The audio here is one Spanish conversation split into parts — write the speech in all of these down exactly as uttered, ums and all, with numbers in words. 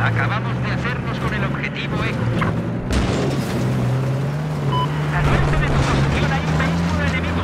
Acabamos de hacernos con el objetivo Echo. Al norte de tu posición hay un vehículo enemigo.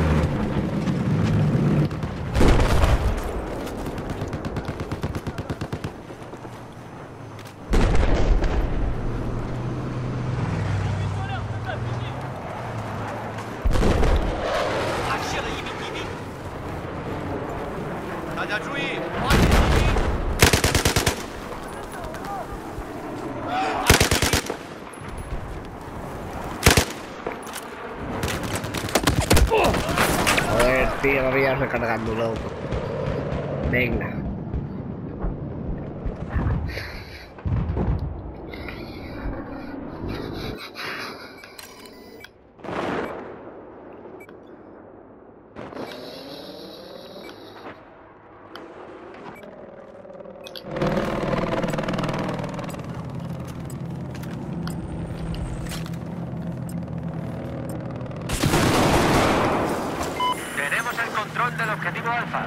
Joder, tío, lo voy a recargando, loco. Venga. Tenemos el control del objetivo Alfa.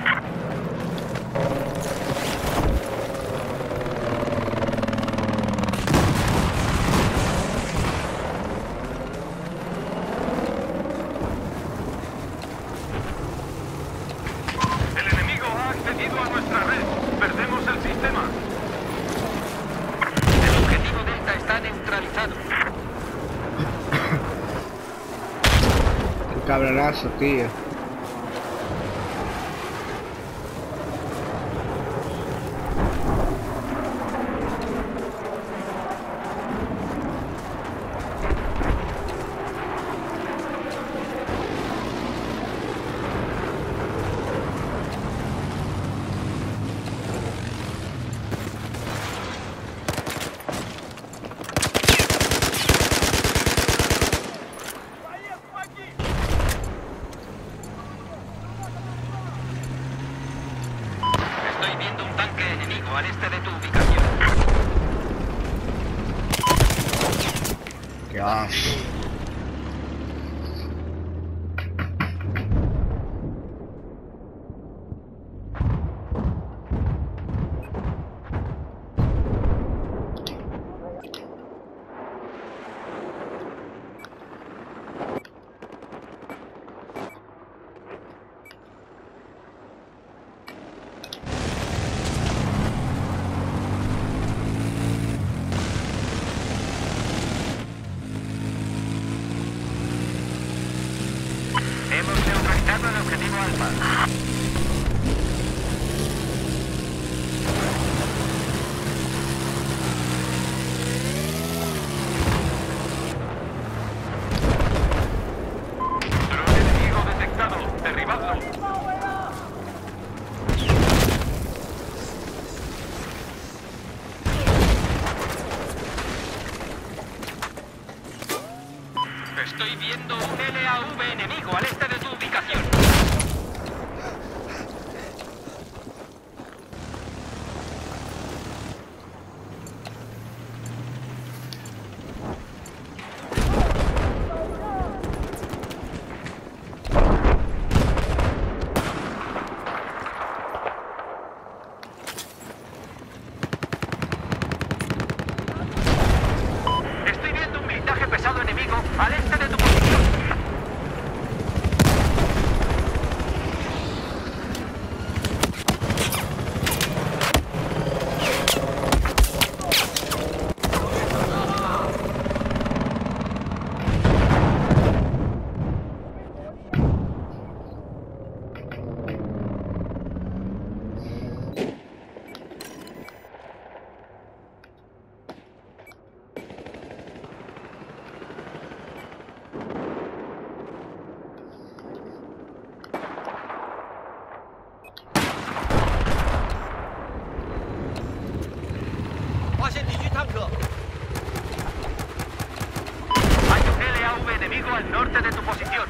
El enemigo ha accedido a nuestra red. Perdemos el sistema. El objetivo Delta está neutralizado. Qué cabronazo, tío. Estoy viendo un tanque enemigo al este de tu ubicación. Dios. Hemos neutralizado el objetivo Alfa. Dron enemigo detectado. Derribadlo. Estoy viendo un L A V enemigo al este de tu ubicación. Estoy viendo un blindaje pesado enemigo al este de tu posición. Hay un L A V enemigo al norte de tu posición.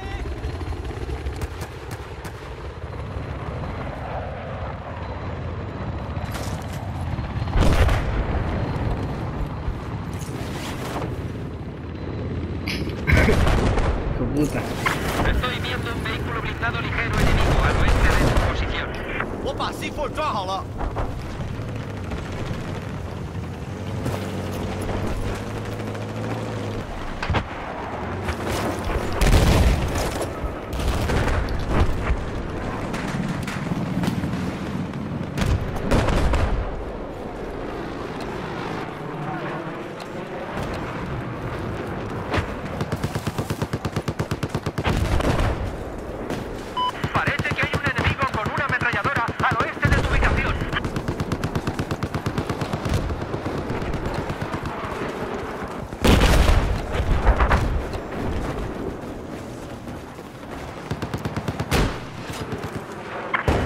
Tu puta. Estoy viendo un vehículo blindado ligero enemigo al oeste de tu posición. 我把 C 四 抓好了。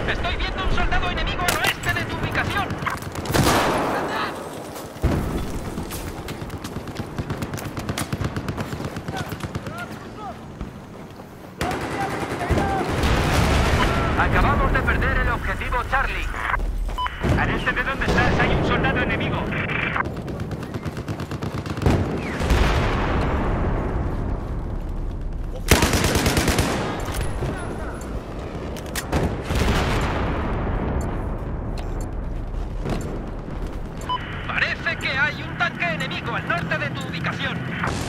Estoy viendo un soldado enemigo al oeste de tu ubicación. Acabamos de perder el objetivo Charlie. Al este de donde estás hay un soldado enemigo. Parece que hay un tanque enemigo al norte de tu ubicación.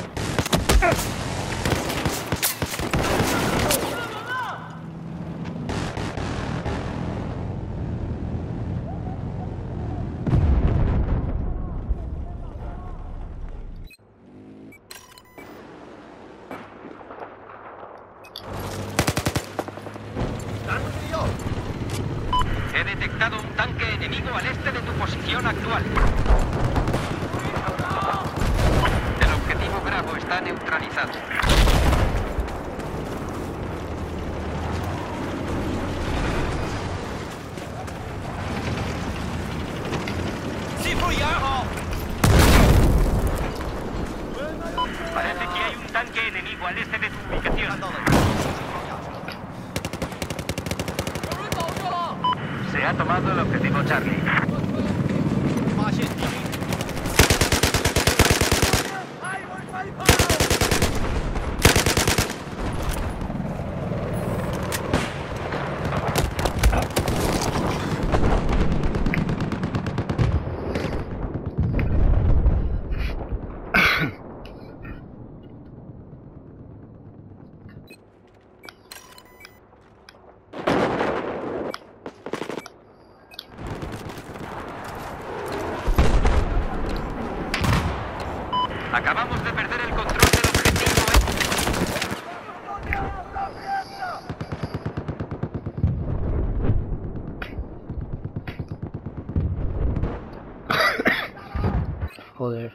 He detectado un tanque enemigo al este de tu posición actual. El objetivo Bravo está neutralizado. Parece que hay un tanque enemigo al este de tu ubicación. Se ha tomado el objetivo Charlie. Acabamos de perder el control del objetivo. Joder.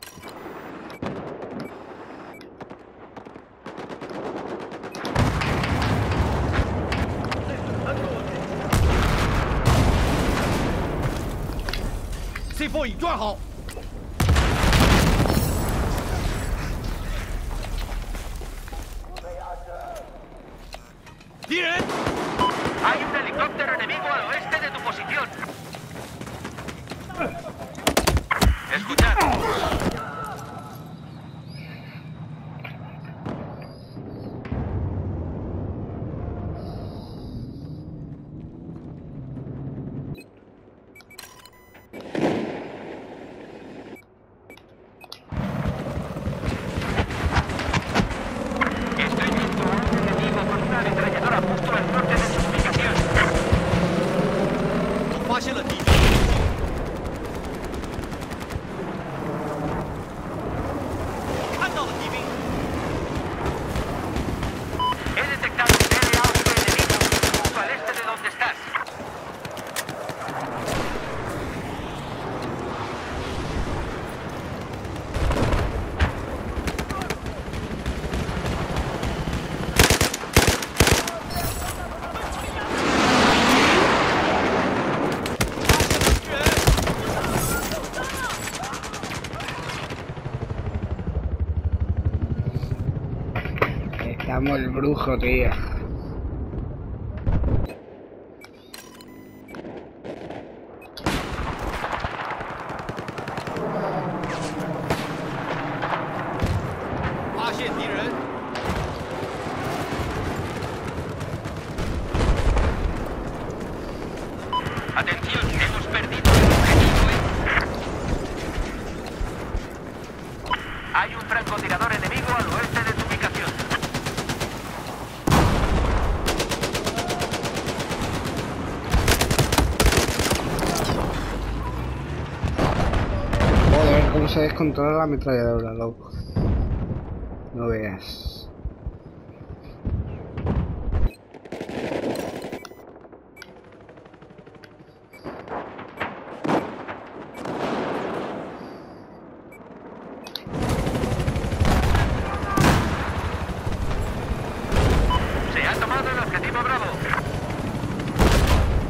C 四已装好。 敌人 Hay un helicóptero enemigo al oeste de tu posición. Escuchad. Estoy viendo a un enemigo con una ametralladora justo al norte de su ubicación. 我发现了敌军，看到了敌兵， He detectado un L A V enemigo justo al este de donde estás. Estamos el brujo, tío. Atención, hemos perdido el objetivo. Hay un francotirador enemigo al oeste de tu ubicación. Joder, cómo se descontrola la ametralladora, loco. No veas. Se ha tomado el objetivo Bravo.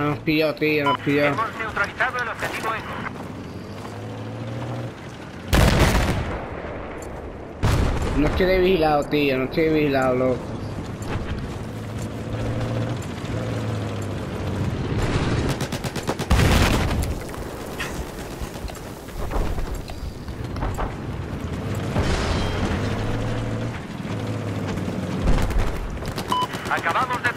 nos pilló, tío, nos pilló. Hemos neutralizado el objetivo Eco. No estoy vigilado, tío, no estoy vigilado, loco. Acabamos de